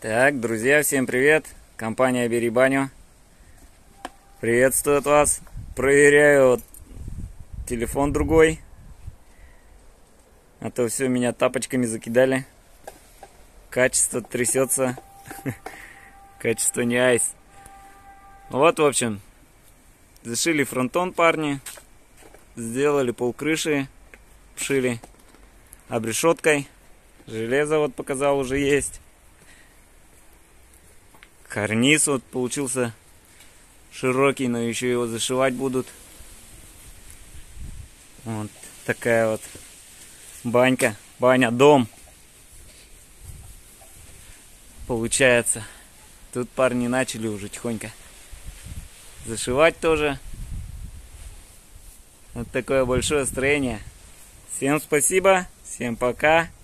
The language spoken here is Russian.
Так, друзья, всем привет! Компания Бери Баню приветствует вас. Проверяю вот телефон другой, а то все меня тапочками закидали. Качество трясется. Качество не айс. Вот, в общем, зашили фронтон парни, сделали полкрыши, вшили обрешеткой. Железо вот показал уже есть. Карниз вот получился широкий, но еще его зашивать будут. Вот такая вот банька, баня-дом получается. Тут парни начали уже тихонько зашивать тоже. Вот такое большое строение. Всем спасибо, всем пока.